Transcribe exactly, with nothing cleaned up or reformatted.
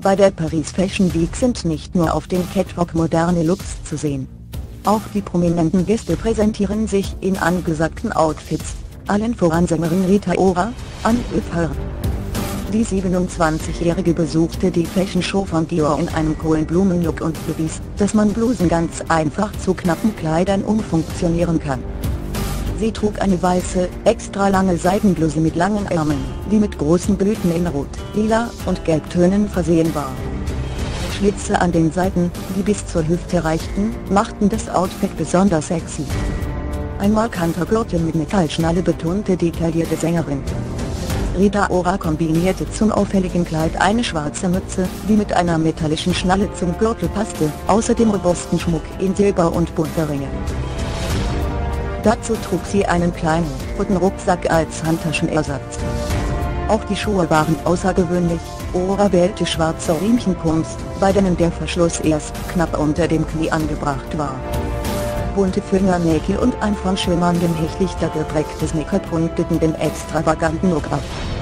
Bei der Paris Fashion Week sind nicht nur auf dem Catwalk moderne Looks zu sehen. Auch die prominenten Gäste präsentieren sich in angesagten Outfits, allen voran Sängerin Rita Ora, an Öpfer. Die siebenundzwanzigjährige besuchte die Fashion Show von Dior in einem Kohlenblumen-Look und bewies, dass man Blusen ganz einfach zu knappen Kleidern umfunktionieren kann. Sie trug eine weiße, extra lange Seidenbluse mit langen Ärmeln, die mit großen Blüten in Rot, Lila und Gelbtönen versehen war. Schlitze an den Seiten, die bis zur Hüfte reichten, machten das Outfit besonders sexy. Ein markanter Gürtel mit Metallschnalle betonte die detaillierte Sängerin. Rita Ora kombinierte zum auffälligen Kleid eine schwarze Mütze, die mit einer metallischen Schnalle zum Gürtel passte, außerdem robusten Schmuck in Silber und bunte Ringe. Dazu trug sie einen kleinen, roten Rucksack als Handtaschenersatz. Auch die Schuhe waren außergewöhnlich. Ora wählte schwarze Riemchenpumps, bei denen der Verschluss erst knapp unter dem Knie angebracht war. Bunte Fingernägel und ein von schimmerndem Hechlichter geprägtes Make-up rundeten den extravaganten Look ab.